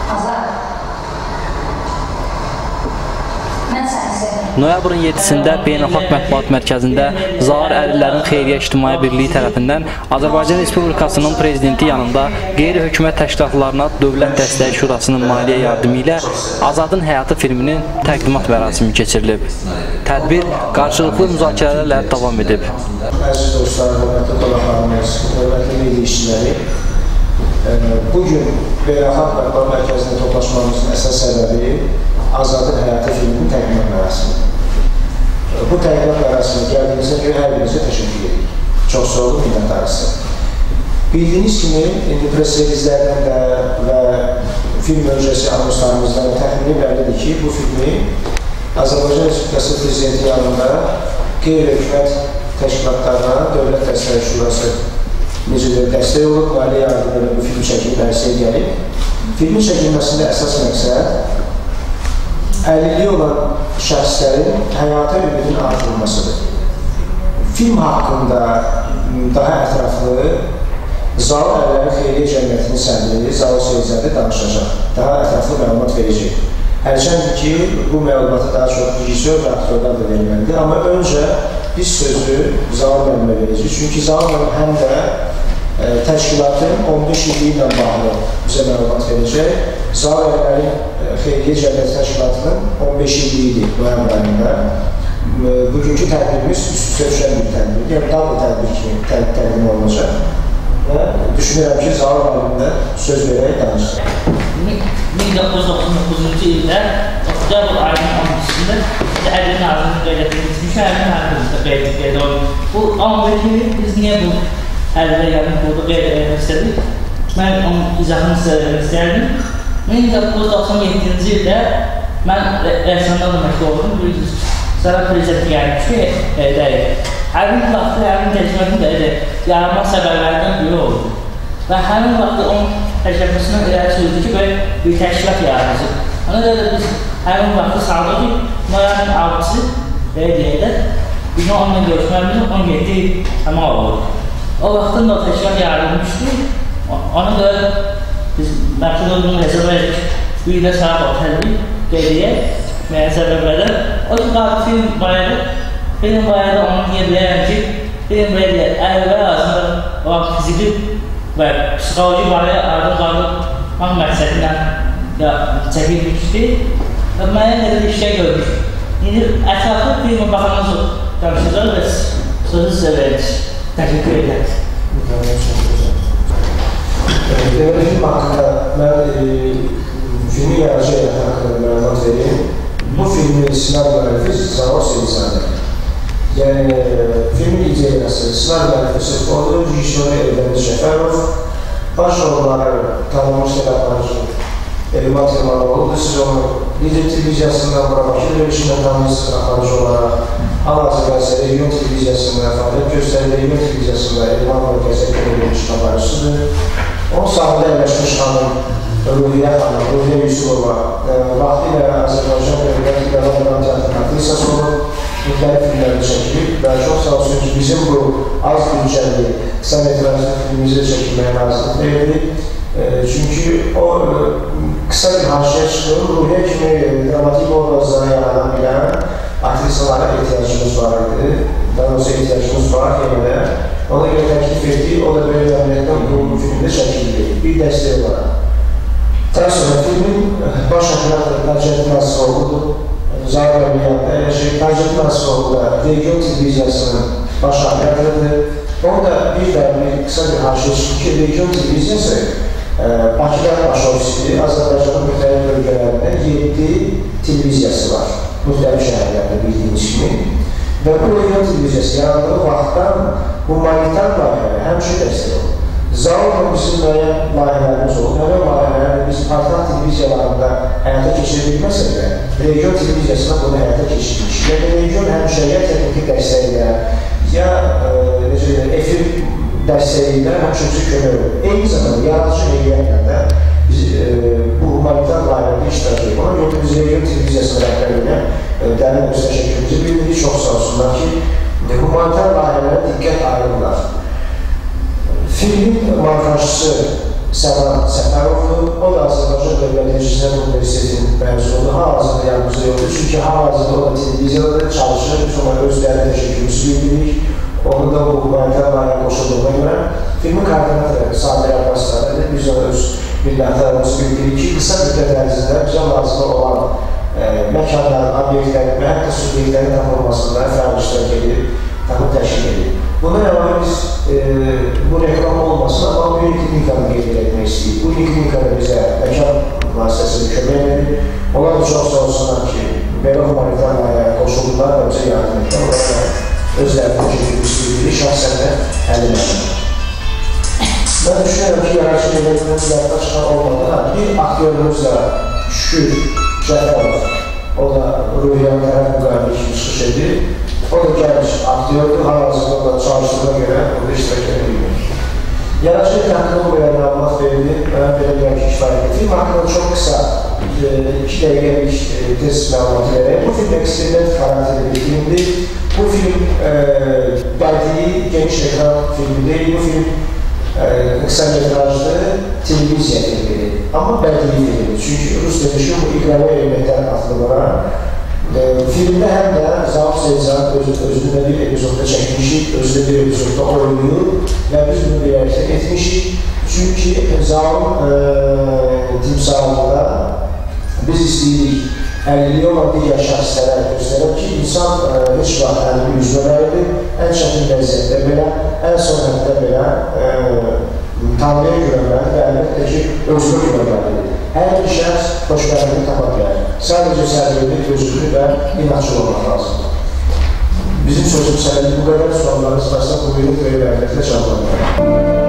Noyabrın 7-sində Beynəlxalq Mətbuat Mərkəzində Zaur Əlillərin Xeyriyyə İctimai Birliyi tərəfindən Azərbaycan Respublikasının Prezidenti yanında qeyri-hökumət təşkilatlarına Dövlət Dəstəyi Şurasının maliyyə yardımı ilə Azadın Həyatı filminin təqdimat mərasimi keçirilib. Tədbir qarşılıqlı müzakirələrlə davam edib. Əziz dostlar, hörmətli qonaqlarımız, hörmətli media işçiləri, bugün Beynəlxalq Mətbuat Mərkəzində toplaşmamızın əsas səbəbi Azadın Həyatı filminin təqdimat mərasimi. Bu təqdimat mərasimi gəldiyinizə görə hər birinizə təşəkkür edirik. Çox sağ olun, minnətdarız. Bildiyiniz kimi, indi press relizlərdən də və film öncəsi anonslarımızdan təxmini bəllidir ki, bu filmi Azərbaycan Respublikası Prezidenti yanında qeyri-hökumət təşkilatlarına Dövlət Dəstəyi Şurası dəstək olub, maliyyə yardımıyla bu film çəkilib, ərsəyə gəlib. Filmin çəkilməsində əsas məqsəd əlilliyi olan şəxslərin həyata ümidinin artırılmasıdır. Film haqqında daha ətraflı Zaur Əlillərin Xeyriyyə Cəmiyyətinin sədri Zaur Seyidzadə danışacaq, daha ətraflı məlumat verəcək. Hərçəndir ki, bu məlumatı daha çox rejissor və aktyorlar da verməlidir. Amma öncə biz sözü Zaur müəllimə verəcək. Çünki Zaur müəllim həm də təşkilatın 15 illiyi ilə bağlı bizə məlumat verəcək. Zaur Əlillərin Xeyriyyə Cəmiyyəti Təşkilatının 15 illiyidir noyabr ayında. Bugünkü tədbirimiz üst-üstə düşən bir tədbir, yəni daha bir tədbir kimi təqdim olunacaq. Və düşünürəm ki, Zaur müəllimə söz verərək danışacaq. 1999-cu ildə Oktябr ayının 12-sində Əlil Nazirinin qeyrətini düşmüş, Əlil haqqımızda qeyrət olunur. Bu anlayır ki, biz niyə bu Əlillə yanın burada qeyrət istədik? Mən onun izahını sizə vermək istəyərdim. 1997-ci ildə mən rəssamdan da məşğul oldum. Sonra prezidenti gəlmişdi, deyil. Həmin vaxtı, həmin təcrübənin də yaranma səbəblərindən biri oldu. Və həmin vaxtı onun təcrübəsindən irəli sürdü ki, böyle bir təşkilat yaranacaq. Ona görə də biz həmin vaxtı sağlıq ki, noyabrın 6-sı deyək, bizim onunla görüşməyimizin 17 il tamam oldu. O vaxtında o təşkilat yaranmışdı. Ona görə biz məqsəd olduğunu hesab edik, bir də saat otəldik, qeydiyyək, müəyyən səbəblərdən. O ki, film bayaqda onu deyə bilərəm ki, film bayaqda əvvəl azında olan fiziki və psixoloji barəyə aradan qalıb məqsədilə çəkilmişdi və mənə qədər işlər görmüş. İndi ətraflı filmə baxandan sonra danışacaq və sözü sizə veririk. Təşəkkür edək. Deməli, film haqqında mən filmi yaradıcı heyəti haqqında məlumat vereyim. Bu filmin sinema müəllifi Zaur Seyidzadə. Yəni, filmin ideyası, sinema müəllifi odur, rejissoru Eldəniz Cəfərov, baş rolları tanınmış tələblarcı Elmat İmanoğlu'dur. Siz onu Lider televiziyasından bura Bakı döyüşündən tanıyırsınız aparıcı olaraq. Hal-hazırda region televiziyasında fəaliyyət göstərir, region televiziyasında Elman Mərkəzə verilmiş aparıcısıdır. Onun sahibində əyləşmiş xanım Ruhiyyə xanım, Ruhiyyə Yusufova, vaxtı ilə Azərbaycan Dövlət İqalarından teatrın aktrisası olub, müxtəlif filmlərdə çəkilib və çox sağ olsun ki, bizim bu az bütçəli qısa metrajlı filmimizi çəkilməyə razılıq verildi. Çünki o qısa bir haşiyə çıxır, Ruhiyyə kimi dramatik obrazlara yaradan bilən aktrisalara ehtiyacımız var idi. Daha doğrusu ehtiyacımız var yenə də. Ona görə təklif etdik, o da böyle əməliyyatdan bu filmdə çəkildi, bir dəstək olaraq. Daha sonra filmin baş operator Tacət Nasiroğlu'dur. Zaur Əliyyatda əyləşək. Tacət Nasiroğlu da region televiziyasının baş operatorudur. Onun da bir qısa bir haşiyə çıxır ki, region televiziyası Bakıda baş ofisidir. Azərbaycanın müxtəlif bölgələrində 7 televiziyası var. Müxtəlif şəhərlərdə bildiyiniz kimi. Və bu region televiziyası yarandığı vaxtdan humanitar layihələ həmçin dəstək oldu. Zaurla bizim müəyyən layihələrimiz oldu. Həmin layihələrdə biz partlaq televiziyalarında həyata keçirilməsə də, region televiziyasına bunu həyata keçirmiş. Yəni, region həmişə ya texniki dəstəyilə, ya efir dəstəyilə həmçinin kömək olur. Eyni zamanda yaradıcı heyətlə də biz bu humanitar layihələrdə iştirak edirik. Ona görə biz region televiziyasına rəhbərliyinə dərin öz təşəkkürümüzü bildirik. Çox sağ olsunlar ki, humanitar layihələrə diqqət ayırırlar. Filmin montajçısı Sənan Səfərovdur. O da Azərbaycan Dövlət Məclisinə Universitetin məzunudur. Hal-hazırda yanımızda yoxdur. Çünki hal-hazırda o da televiziyada çalışır. Biz ona öz dəyərli təşəkkürümüzü bildirik. Onu da bu humanitar layihəyə qoşulduğuna görə filmin koordinatoru Sabir Abbaslarıdır. Biz ona öz minnətlərimizi bildiririk ki, qısa müddət ərzində bizə lazım olan məkanların, obyektlərin və hətta subyektlərin tapılmasında fəal iştirak edir, tapıb təşkil edir. Buna əlavə biz bu reklam olmasın, amma bu uniklikanı qeyd etmək istəyik. Bu uniklikada bizə məkan vasitəsini kömək edir. Onlar da çox sağ olsunlar ki, belə humanitar layihəyə qoşuldular və bizə yardım etdilər. Özlərinin təşəkkürümüzü şəxsən də əlin edir. Mən düşünürəm ki, yaradıcı devlətindən yadda çıxan olmadan bir aktörümüz də Şükür Cəfərov, o da Ruhiyyənin tərəf müqabilə kimi çıxış edir. O da gəlmiş aktördür, hal-hazırda da çalışdığına görə burada iştirak edir. Yaradıcı devlet haqqında bu qədər məlumat verilir, mən belə deyəm ki, kifayətdir. Film haqqında çox qısa 2 dəqiqəlik test məlumatı verək. Bu film eksperiment xarakterli bir filmdir. Bu film bədii, geniş ekran filmi deyil. Bu film qısa metrajlı televiziya filmidir. Amma bədii filmidir. Çünki Rus dedişi bu İqrəvi Elmətlər adlılara filmdə həm də Zavq Seycan özünü bir epizodda çəkmişik, özünü bir epizodda oynuyur və biz bunu birlikdə etmişik. Çünki Zavq timsalında biz istəyirik 50'li olan digər şəxslərə göstərək ki, insan heç vaxt əlini üzməməlidir, ən çətin vəziyyətdə belə, ən son həddə belə Tanrıya görməlidir və əlbəttə ki, özünü görməlidir. Hər bir şəxs xoşbəxtliyi tapa bilər. Sadəcə səbirlik, özünü və inatçı olmaq lazımdır. Bizim sözüm sənədi bu qədər suallarınız başda bu bölüm və ilərliklə çağırılır.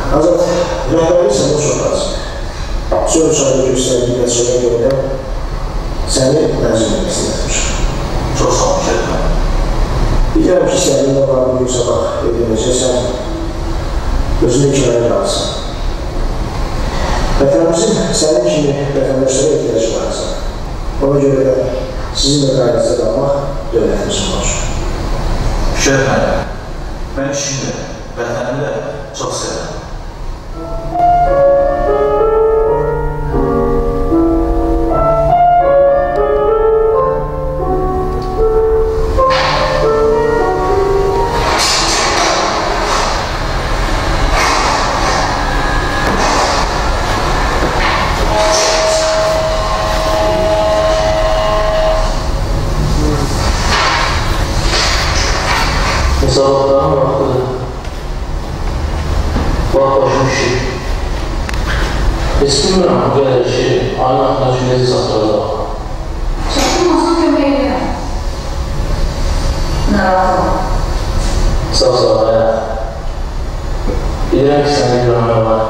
Azad, rəhbərlik səndən çox razı. Söz sahibi göstərdiyi nəticəyə görə səni məzun etməsini etmişəm. Çox sağ olun, şəhidəm. Bilirəm ki, sənin də var bir sabah ediləcəksən, özünü ikilərə qalsın. Vətənimizin sənin kimi vətəndaşlara ehtiyacı varsa, ona görə də sizinlə qaydasında qalmaq dövlətimizin borcu. Şəhidəm, mən işimdə, vətənimi də çox sevirəm. Hesablardan vaxtıdır. Vaxt başım işi. Heç bilmirəm bu qədər işi ayın axına ki, necə satıracaq. Çəkilməsin kömək edirəm. Narahat olma. Sağ həyat. Bilirəm ki, səni görmək var.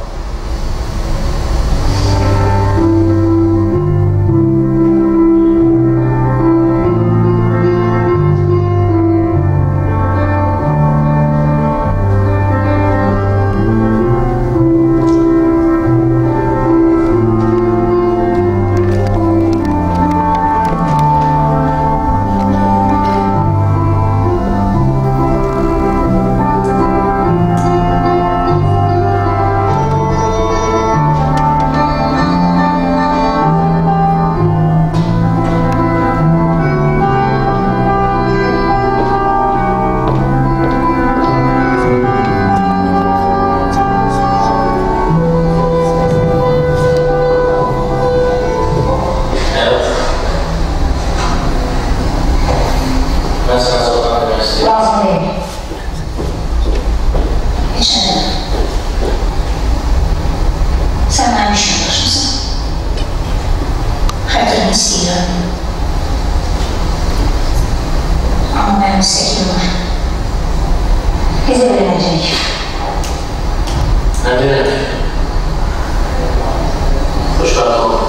Lazım deyil. Heç nə deyil. Sən mənim işim yoldaşımsın. Xətrini istəyirəm. Amma mənim istəklim var. Biz evlənəcəyik. Nə deyirəm? Xoşbəxt olun.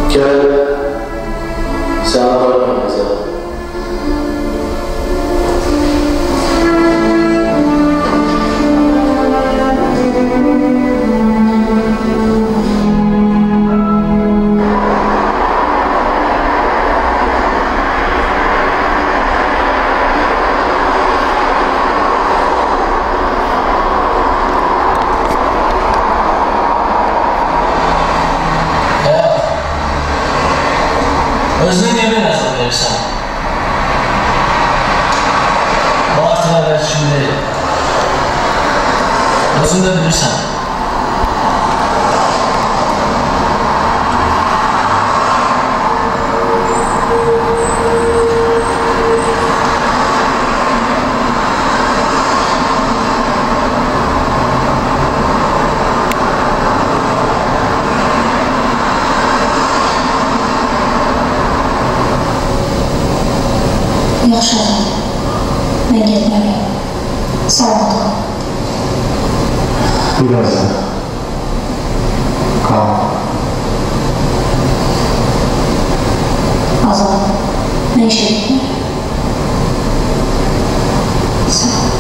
Gəl, sənə qoymayacaq. Özünü niyə belə nəzər verirsən? Bu artıq əvvəl kimi deyil. Özün də bilirsən. Yaxşı adam. Mən getməliyim. Sağ ol. Birazdan. Qal. Azad. Mən işə getməliyim. Sağ ol.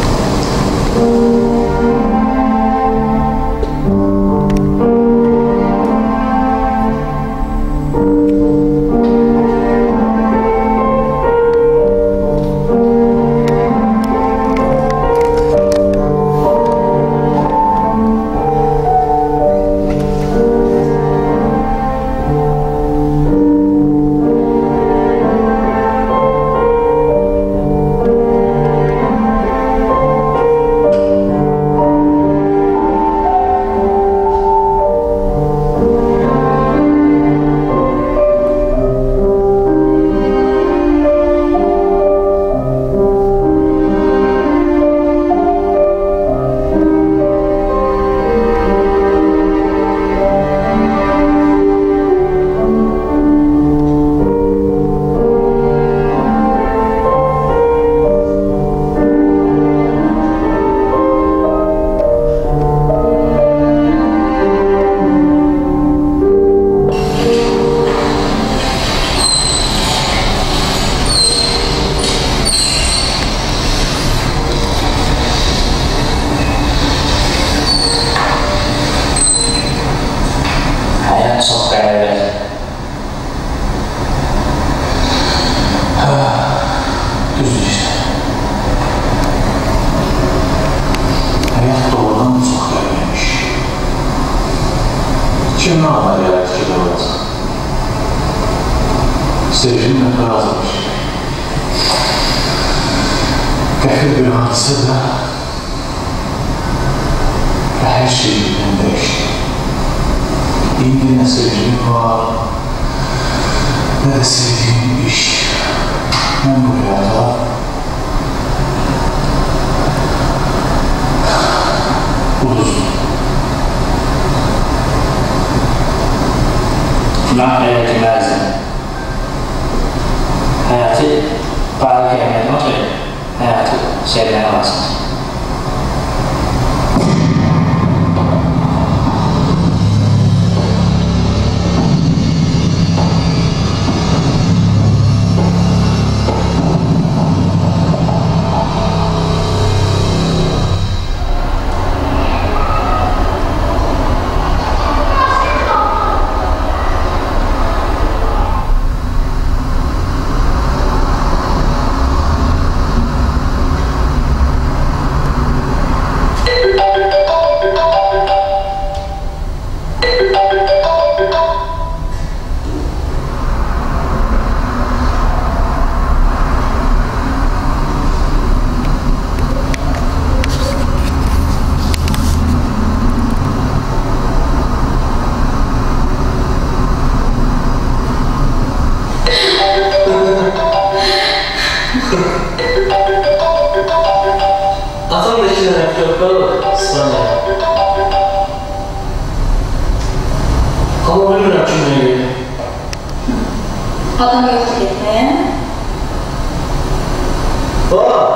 Çox qəribədir. Düzdür işte. Həyat doğrudan çox qəribəymiş. Kim nə anlar yaradı ki, olacaq? Sevgimlə razımış. Qəfil bir hadisə də və hər şey birdən dəyişdi. İndi nə sevgim var, nə də sevdiyim iş. Mən bu həyata uduzdum. Mən belə deməzdim. Həyatı para qiymətinə oturur, həyatı sevməni lazım. Atam da 2 dənə köpək İspanya. Amma bilmirəm ki, nə edir. Adam yoxdur getməyə. Var.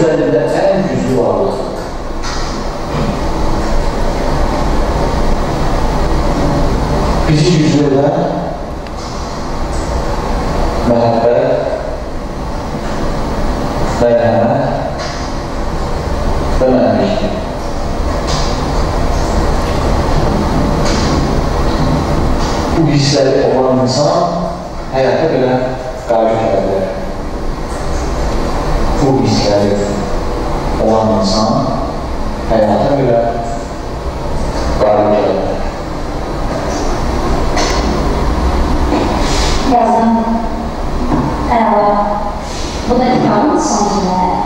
üzərində ən güclü varlıqdır. Bizi güclü edən məhəbbət, mərhəmət və mənlikdir. Bu hissləri olan insan həyata belə qalib gələ bilər. Bu hissləri olan insan həyata belə qalib gələ bilər. Yazdım. Əla. Bu da kitabın son cümlələri.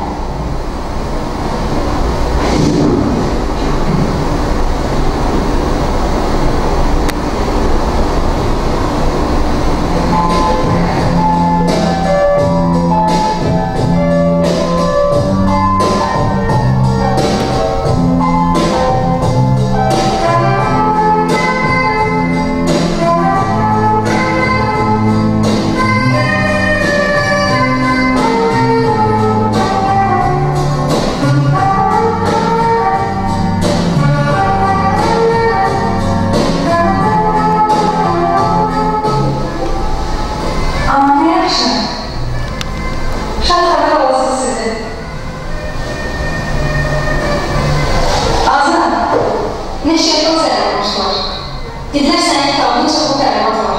Dediler sen kitabını çabuk talimat var.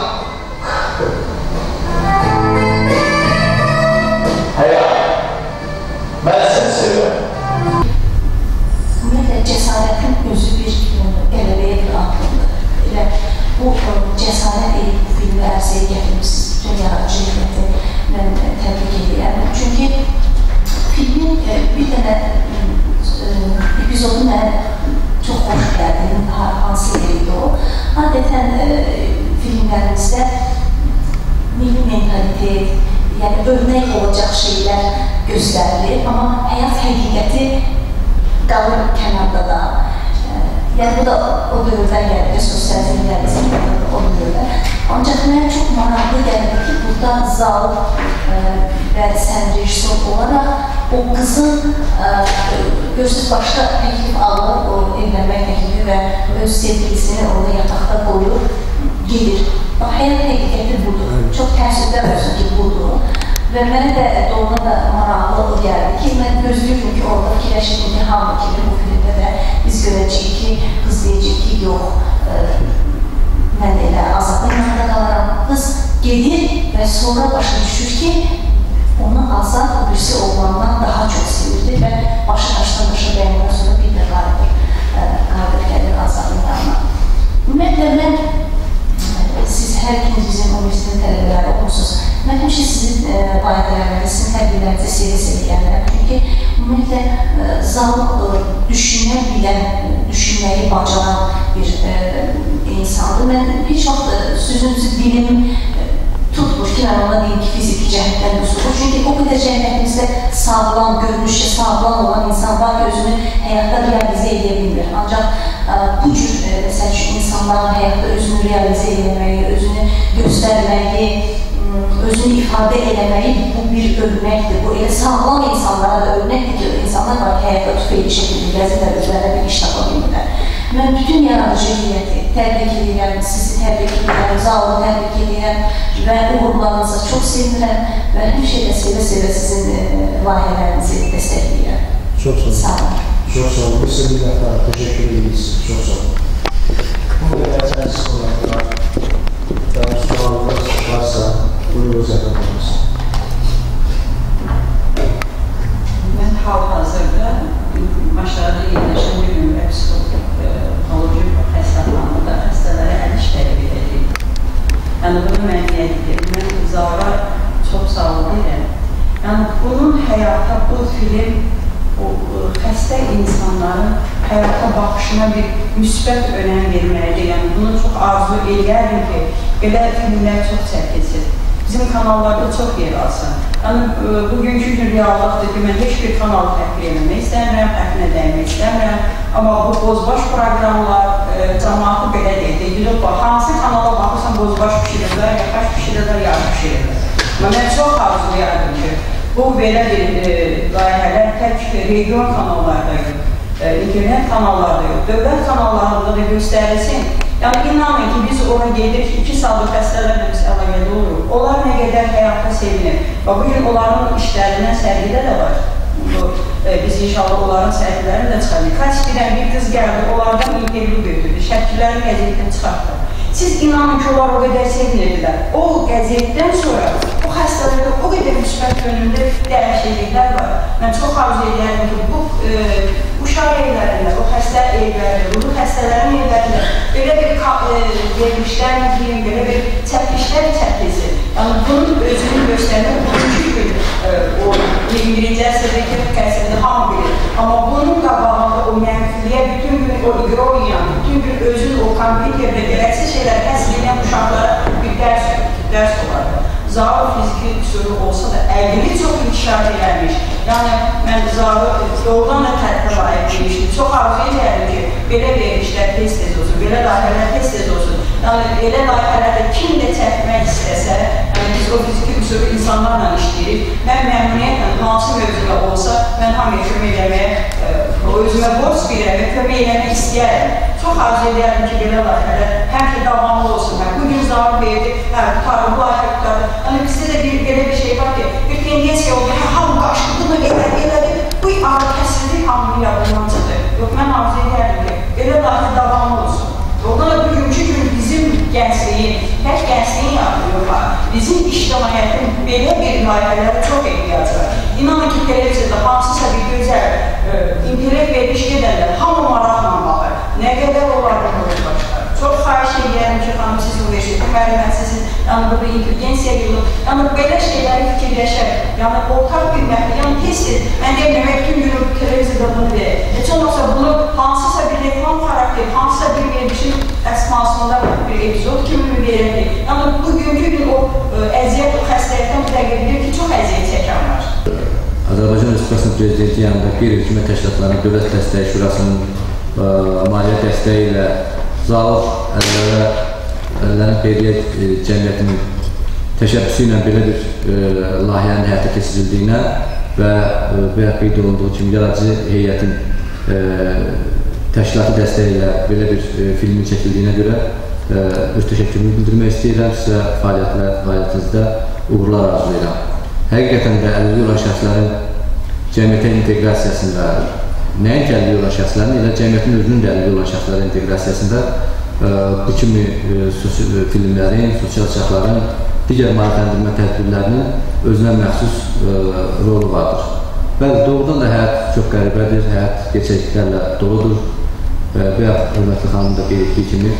Həyat, mən səni sevirəm. Ümumiyyətlə, cəsarətin özü bir qələbəyə bir addımdır. Elə bu cəsarət edib bu filmi ərsəyə gətirmişsiniz. Bütün yaradıcı heyəti mən təbrik edirəm. Çünki filmin bir dənə epizodu mənə çox xoş gəldi. Hansı yeriydi o? Adətən filmlərimizdə milli mentalitet, yəni örnək olacaq şeylər göstərilir, amma həyat həqiqəti qalır kənarda da. Yəni bu da o dövrdən gəlir, sosial filmlərimizin o dövrdə. Ancaq mənə çox maraqlı gəldi ki, burada Zal və sən rejissor olaraq o qızın gözsüz başqa təklif alır, o evlənmək təklifi və öz sevgilisini orada yataqda qoyur, gedir. Həyat həqiqəti budur. Çox təəssüflər olsun ki, budur. Və mənə də doğrudan da maraqlı o gəldi ki, mən gözləyirdim ki, orada fikirləşirdim ki, hamı kimi bu filmdə də biz görəcəyik ki, qız deyəcək ki, yox, mən elə Azadın yanında qalaram. Qız gedir və sonra başa düşür ki, onu Azad o birisi oğlandan daha çox sevirdi və başı daşdan başa dəyəndən sonra bir də qalib gəlir Azadın yanına. Ümumiyyətlə, mən siz hər ikiniz bizim universitetin tələbələri olursunuz. Mən həmişə sizin layihələrinizi, sizin təbliğlərinizi sevə-sevə gəlirəm. Çünki ümumiyyətlə, Zal düşünə bilən, düşünməyi bacaran bir insandır. Mən heç vaxt sözünüzü dilim tutmur ki, mən ona deyim ki, fiziki cəhətdən üsulur. Çünki o qədər cəmiyyətimizdə sağlam, görünüşə sağlam olan insan var ki, özünü həyatda realizə edə bilmir. Ancaq bu cür insanların həyatda özünü realizə etməyi, özünü göstərməyi, özünü ifadə eləməyi bu bir örnəkdir. Bu elə sağlam insanlara da örnəkdir ki, insanlar var ki, həyatda tüfeyli şəkildə gəzirlər, özlərə bir iş tapa bilmirlər. Mən bütün yaradıcı heyəti təbrik edirəm, sizi təbrik edirəm, Zalı təbrik edirəm və uğurlarınıza çox sevinirəm və həmişə də sevə-sevə sizin layihələrinizi dəstəkləyirəm. Çox sağ olun. Sağ olun. Çox sağ olun. Biz bir dəfə təşəkkür edirik. Çox sağ olun. Bu qədər sənsiz olanlar, sualınız varsa, buyuruz yapabiliriz. Mən hal-hazırda aşağıda yerləşən bir psixoloji xəstəxanada xəstələrə əl iş tələb edəcək. Yəni, bunu mən niyyətidir. Mən Zara çox sağ edirəm. Yəni, bunun həyata, bu film xəstə insanların həyata baxışına bir müsbət önəm verməlidir. Yəni, bunu çox arzu edərdim ki, belə filmlər çox çəkilsin. Bizim kanallarda çox yer alsın. Yəni, bugünkü gün reallıqdır ki, mən heç bir kanalı təhqir eləmək istəmirəm, xətrinə dəymək istəmirəm. Amma bu bozbaş proqramlar, cəmaatı belə deyək, hansı kanala baxırsan bozbaş pişirirlər, yaxaş pişirirlər, yarı pişirirlər. Mən çox arzulayardım ki, bu Bu belə bir layihələr tək region kanallarda yox, internet kanallarda yox, dövlət kanallarında da göstərilsin. Yəni, inanın ki, biz ora gedirik, 2 saatlı xəstələrlə biz əlaqədə oluruq. Onlar nə qədər həyatda sevinir. Bugün onların işlərindən sərgidə də var. Biz inşallah onların səhifələrini də çıxardık. Kaçkidən bir qız gəldi, onlardan intervyu götürdü, şəkillərini qəzetdən çıxartdı. Siz inanın ki, onlar o qədər sevinirdilər. O qəzetdən sonra bu xəstələrdə o qədər müsbət yönündə dəyişikliklər var. Mən çox arzu edirəm ki, bu uşaq evlərində, o xəstə evlərində, ruhu xəstələrin evlərində belə bir verilişlər, belə bir çəplişlər çəplisi. Yəni, bunun özünü göstərmək, bunun gün o 21-ci əsrdəki təsirində hamı bilir. Amma bunun qabağında o mənfiliyə bütün gün o iqra oynayan, bütün gün özün o kompüterdə gərəksiz şeylər həsr edən uşaqlara bir dərs olardı. Zaur fiziki üsulu olsa da əlini çox inkişaf edərmiş. Yəni, mən Zaur doğrudan da tərəfə layiq demişdim. Çox arzu edərdim ki, belə verilişlər tez-tez olsun, belə layihələr tez-tez olsun. Yəni, elə layihələrdə kim də çəkmək istəsə, biz o fiziki üsulu insanlarla işləyirik. Mən məmnuniyyətlə hansı mövzuda olsa, mən hamıya kömək eləməyə, özümə borc bilirəm və kömək eləmək istəyərəm. Çox arzu edərdim ki, belə layihələr həmişə davamlı olsun. Bugün Zaur verdi, tutarım, bu layihə tutarım. Yəni, bizdə də belə bir şey var ki, bir tendensiya oldu, hamı qaşqıdını elədi, bu ağır kəsirlik hamını yadınlancıdır. Yox, mən arzu edərdim ki, belə layihə davamlı olsun. Ondan da bugünkü gün bizim gəncliyin, tək gəncliyin yardım var. Bizim ictimaiyyətin belə bir layihələrə çox ehtiyacı var. İnanın ki, televiziyada hansısa bir gözəl intellekt vermiş gedənlər, hamı maraqla baxır. Nə qədər olardı bu başlar? Çox xahiş edirəm ki, xanım, siz universiteti müəlliməsiniz, yəni burada intelligensiya yolu, yəni belə şeyləri fikirləşər, yəni ortaq bir məhvə, yəni tez-tez, mən demirəm, bütün günü televiziyada bunu verir. Heç olmasa bunu hansısa bir reklam xarakteri, hansısa bir verilişin əsmasında bir epizod kimi verildik. Yəni bugünkü gün o əziyyət, o xəstəlikdən mütəqqiq bilir ki, çox əziyyət çəkən var. Azərbaycan Respublikasının Prezidenti yanında qeyri-hökumət təşkilatlarının Dövlət Dəstəyi Şurasının maliyyə dəstəyi ilə Zaur Əllərin Xeyriyyə Cəmiyyətinin təşəbbüsü ilə belə bir layihənin həyata keçirildiyinə və qeyd olunduğu kimi yaradıcı heyətin təşkilati dəstəyi ilə belə bir filmin çəkildiyinə görə öz təşəkkürümü bildirmək istəyirəm. Sizə fəaliyyətinizdə uğurlar arzulayıram. Həqiqətən də əlilliyi olan şəxslərin cəmiyyətə inteqrasiyasında, nəinki əlilliyi olan şəxslərin, elə cəmiyyətin özünün də əlilliyi olan şəxslərin inteqrasiyasında bu kimi filmlərin, sosial şəxslərin, digər maarifləndirmə tədbirlərinin özünə məxsus rolu vardır. Bəli, doğrudan da həyat çox qəribədir, həyat gerçəkliklərlə doludur və hörmətli xanım da qeyd etdiyi kimi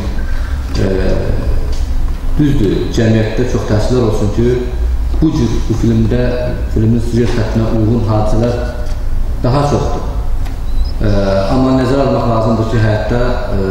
düzdür, cəmiyyətdə çox təəssüflər olsun ki, bu cür bu filmin süjet xəttinə uyğun hadisələr daha çoxdur. Amma nəzərə almaq lazımdır ki, həyatda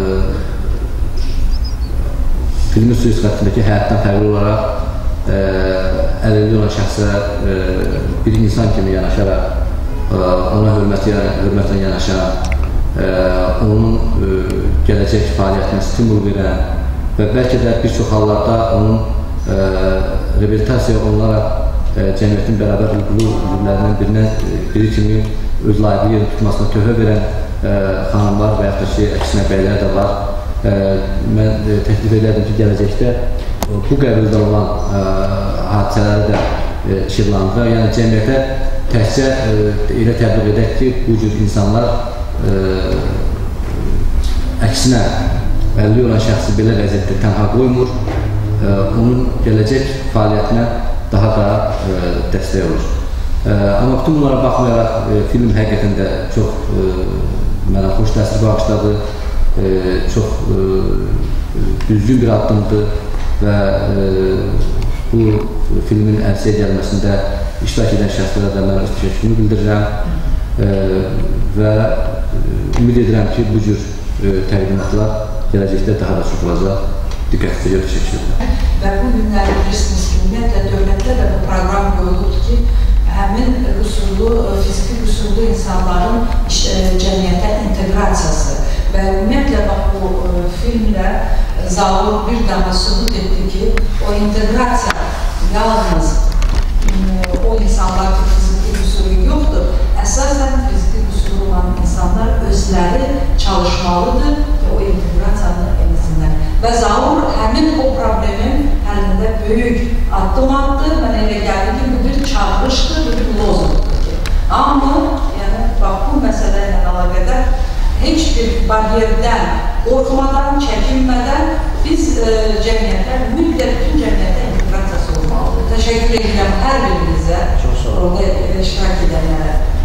filmin süjet xəttindəki həyatdan fərqli olaraq əlilliyi olan şəxsə bir insan kimi yanaşaraq, ona hörmətlə yanaşan, onun gələcək fəaliyyətinə stimul verən və bəlkə də bir çox hallarda onun reabilitasiya olunaraq cəmiyyətin bərabər hüquqlu üzvlərindən biri kimi öz layiqli yerini tutmasına töhfə verən xanımlar və yaxud da ki, əksinə bəylər də var. Mən təklif edərdim ki, gələcəkdə bu qəbildə olan hadisələri də işıqlandıraq. Yəni cəmiyyətə təkcə elə təbliğ edək ki, bu cür insanlar əksinə əlilliyi olan şəxsi belə vəziyyətdə tənha qoymur, onun gələcək fəaliyyətinə daha da dəstək olur. Amma bütün bunlara baxmayaraq film həqiqətən də çox mənə xoş təsir bağışladı, çox düzgün bir addımdır və bu filmin əlçəyə gəlməsində iştirak edən şəxslərə də mən öz təşəkkürümü bildirirəm və ümid edirəm ki, bu cür təqdimatlar gələcəkdə daha da çox olacaq. Diqqətinizə görə təşəkkür edirəm. Və bu günləri bilirsiniz ki, ümumiyyətlə dövlətdə də bu proqram qoyulubdur ki, həmin fiziki qüsurlu insanların cəmiyyətə inteqrasiyası və ümumiyyətlə bu filmlə Zaur bir daha sübut etdi ki, o inteqrasiya yalnız o insanlar ki, fiziki əsasən fiziki qüsuru olan insanlar özləri çalışmalıdır ki, o inteqrasiyanı etsinlər. Və Zaur həmin o problemin həlində böyük addım attı. Mənə elə gəldi ki, bu bir çağırışdır, bu bir lozunqdur ki. Amma, yəni, bax, bu məsələ ilə əlaqədar heç bir bariyerdən, qorxmadan, çəkinmədən biz cəmiyyətə, mütləq bütün cəmiyyətə inteqrasiyası olmalıdır. Təşəkkür edirəm hər birinizə, orada iştirak edənlərə.